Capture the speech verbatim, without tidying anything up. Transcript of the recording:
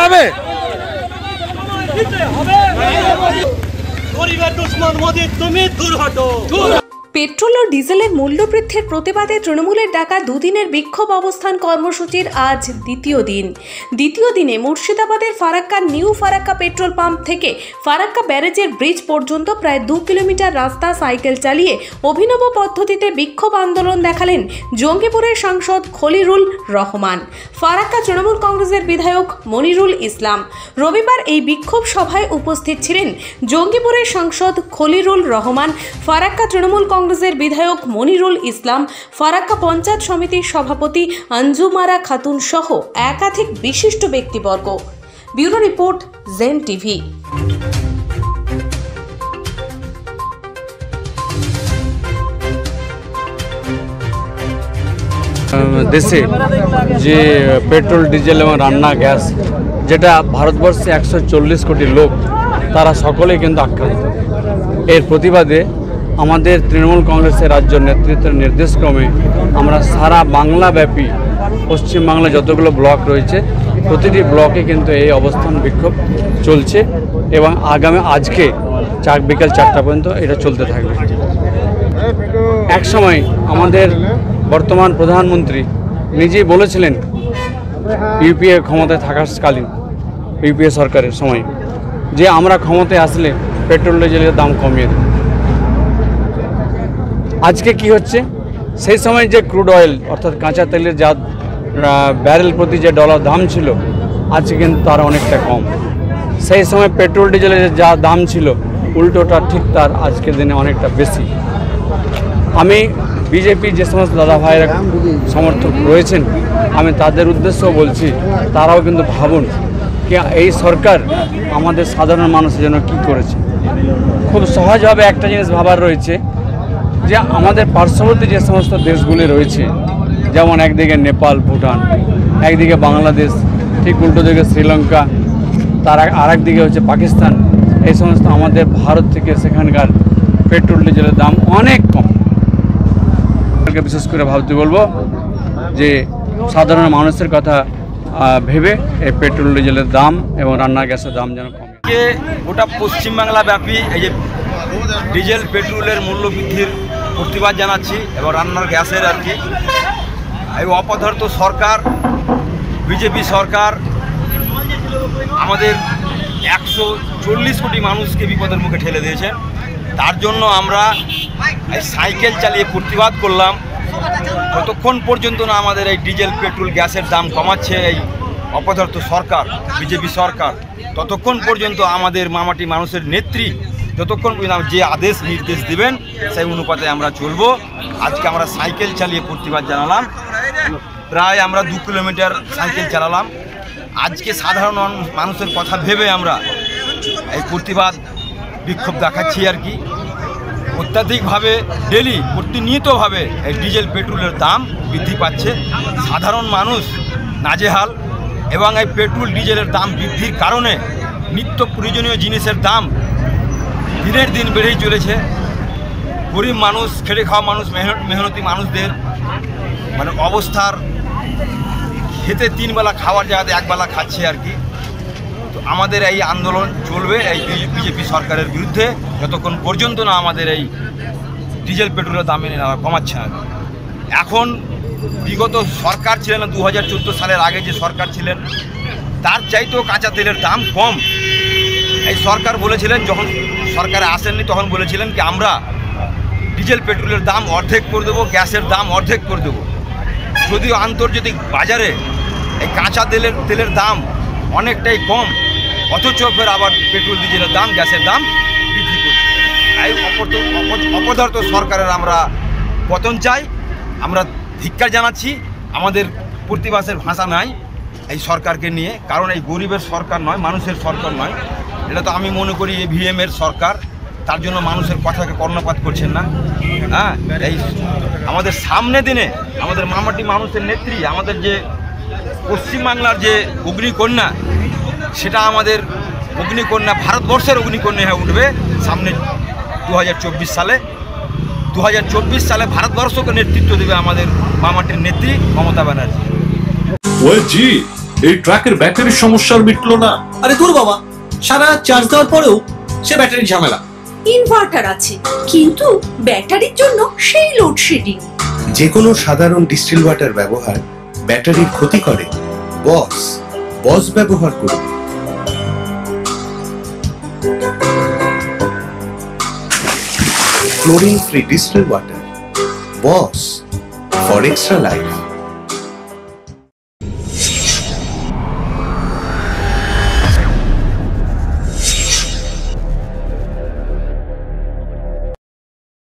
হবে। পেট্রোল ও ডিজেলের মূল্য বৃদ্ধির প্রতিবাদে তৃণমূলের ডাকা দুদিনের বিক্ষোভ অবস্থান কর্মসূচির আজ দ্বিতীয় দিন। দ্বিতীয় দিনে মুর্শিদাবাদের Farakka new Farakka petrol pump থেকে ফারাক্কা ব্যারেজের ব্রিজ পর্যন্ত প্রায় দু কিলোমিটার রাস্তা সাইকেল চালিয়ে অভিনব পদ্ধতিতে বিক্ষোভ আন্দোলন দেখালেন জঙ্গিপুরের সাংসদ খলিরুল রহমান, ফারাক্কা তৃণমূল কংগ্রেসের বিধায়ক মনিরুল ইসলাম। রবিবার এই বিক্ষোভ সভায় উপস্থিত ছিলেন জঙ্গিপুরের সাংসদ খলিরুল রহমান, ফারাক্কা তৃণমূল কংগ্রেসের বিধায়ক মনিরুল ইসলাম, ফারাক্কা পঞ্চায়েত সমিতির সভাপতি আঞ্জুমারা খাতুন সহ একাধিক বিশিষ্ট ব্যক্তিবর্গ। ব্যুরো রিপোর্ট, জেন টিভি। দেশে যে পেট্রোল, ডিজেল এবং রান্না গ্যাস, যেটা ভারতবর্ষে একশো চল্লিশ কোটি লোক, তারা সকলেই কিন্তু আক্রান্ত। এর প্রতিবাদে আমাদের তৃণমূল কংগ্রেসের রাজ্য নেতৃত্বের নির্দেশক্রমে আমরা সারা বাংলাব্যাপী পশ্চিমবাংলা যতগুলো ব্লক রয়েছে প্রতিটি ব্লকে কিন্তু এই অবস্থান বিক্ষোভ চলছে এবং আগামী আজকে চার বিকাল চারটা পর্যন্ত এটা চলতে থাকবে। এক সময় আমাদের বর্তমান প্রধানমন্ত্রী নিজেই বলেছিলেন ইউপিএ ক্ষমতায় থাকাকালীন, ইউপিএ সরকারের সময়, যে আমরা ক্ষমতায় আসলে পেট্রোল ডিজেলের দাম কমিয়ে দেব। আজকে কি হচ্ছে, সেই সময় যে ক্রুড অয়েল অর্থাৎ কাঁচা তেলের যা ব্যারেল প্রতি যে ডলার দাম ছিল, আজকে কিন্তু তার অনেকটা কম। সেই সময় পেট্রোল ডিজেলের যা দাম ছিল উল্টোটা ঠিক তার আজকের দিনে অনেকটা বেশি। আমি বিজেপি যে সমস্ত দাদা ভাইয়েরা সমর্থক রয়েছেন, আমি তাদের উদ্দেশ্যেও বলছি, তারাও কিন্তু ভাবুন কি এই সরকার আমাদের সাধারণ মানুষের জন্য কি করেছে। খুব সহজভাবে একটা জিনিস ভাবার রয়েছে যে আমাদের পার্শ্ববর্তী যে সমস্ত দেশগুলি রয়েছে, যেমন একদিকে নেপাল, ভুটান, একদিকে বাংলাদেশ, ঠিক উল্টো দিকে শ্রীলঙ্কা, তার আর একদিকে হচ্ছে পাকিস্তান, এই সমস্ত আমাদের ভারত থেকে সেখানকার পেট্রোল ডিজেলের দাম অনেক কম। বিশেষ করে ভাবতে বলবো যে সাধারণ মানুষের কথা ভেবে এই পেট্রোল ডিজেলের দাম এবং রান্না গ্যাসের দাম যেন কমে। গোটা পশ্চিমবাংলা ব্যাপী এই যে ডিজেল পেট্রোলের মূল্য বৃদ্ধির প্রতিবাদ জানাচ্ছি এবং রান্নার গ্যাসের আর কি এই অপদার্থ সরকার, বিজেপি সরকার আমাদের একশো চল্লিশ কোটি মানুষকে বিপদের মুখে ঠেলে দিয়েছে। তার জন্য আমরা এই সাইকেল চালিয়ে প্রতিবাদ করলাম। যতক্ষণ পর্যন্ত না আমাদের এই ডিজেল পেট্রোল গ্যাসের দাম কমাচ্ছে এই অপদার্থ সরকার, বিজেপি সরকার, ততক্ষণ পর্যন্ত আমাদের মামাটি মানুষের নেত্রী যতক্ষণ পর্যন্ত যে আদেশ নির্দেশ দিবেন সেই অনুপাতে আমরা চলব। আজকে আমরা সাইকেল চালিয়ে প্রতিবাদ জানালাম, প্রায় আমরা দু কিলোমিটার সাইকেল চালালাম। আজকে সাধারণ মানুষের কথা ভেবে আমরা এই প্রতিবাদ বিক্ষোভ দেখাচ্ছি আর কি। অত্যাধিকভাবে ডেলি প্রতিনিয়তভাবে এই ডিজেল পেট্রোলের দাম বৃদ্ধি পাচ্ছে, সাধারণ মানুষ নাজেহাল এবং এই পেট্রোল ডিজেলের দাম বৃদ্ধির কারণে নিত্য প্রয়োজনীয় জিনিসের দাম দিনের দিন বেড়েই চলেছে। গরিব মানুষ, খেটে খাওয়া মানুষ, মেহনতি মানুষদের মানে অবস্থার খেতে তিনবেলা খাওয়ার জায়গাতে একবেলা খাচ্ছে আর কি। তো আমাদের এই আন্দোলন চলবে এই বিজেপি সরকারের বিরুদ্ধে যতক্ষণ পর্যন্ত না আমাদের এই ডিজেল পেট্রোলের দাম এনে কমাচ্ছে না। এখন বিগত সরকার ছিলেন দু হাজার চোদ্দো সালের আগে যে সরকার ছিলেন, তার চাইতেও কাঁচা তেলের দাম কম। এই সরকার বলেছিলেন, যখন সরকারে আসেননি তখন বলেছিলেন কি আমরা ডিজেল পেট্রোলের দাম অর্ধেক করে দেবো, গ্যাসের দাম অর্ধেক করে দেবো। যদিও আন্তর্জাতিক বাজারে এই কাঁচা তেলের তেলের দাম অনেকটাই কম, অথচ ফের আবার পেট্রোল ডিজেলের দাম, গ্যাসের দাম বৃদ্ধি করছে। এই অপদার্থ সরকারের আমরা পতন চাই, আমরা ধিক্কার জানাচ্ছি। আমাদের প্রতিবাদের ভাষা নাই এই সরকারকে নিয়ে, কারণ এই গরিবের সরকার নয়, মানুষের সরকার নয়, এটা তো আমি মনে করি ইভিএমের সরকার। তার জন্য মানুষের কথাকে কর্ণপাত করছেন না। হ্যাঁ, এই আমাদের সামনে দিনে আমাদের মামাটি মানুষের নেত্রী, আমাদের যে পশ্চিমবাংলার যে অগ্নিকন্যা, সেটা আমাদের অগ্নিকন্যা, ভারতবর্ষের অগ্নিকন্যা হয়ে উঠবে সামনে দু হাজার চব্বিশ সালে। দু হাজার চব্বিশ সালে ভারতবর্ষকে নেতৃত্ব দেবে আমাদের মামাটির নেত্রী মমতা ব্যানার্জি। ওয়ে জি, এই ট্রাকের ব্যাটারির সমস্যার মিটলো না। আরে দূর বাবা, সারা চার্জ দেওয়ার পরেও সে ব্যাটারির ঝামেলা। ইনভার্টার আছে কিন্তু ব্যাটারির জন্য সেই লোডশেডিং। যে কোনো সাধারণ ডিস্টিল ওয়াটার ব্যবহার ব্যাটারির ক্ষতি করে। বস বস ব্যবহার করুন। Chlorine free distil water. Boss for extra life.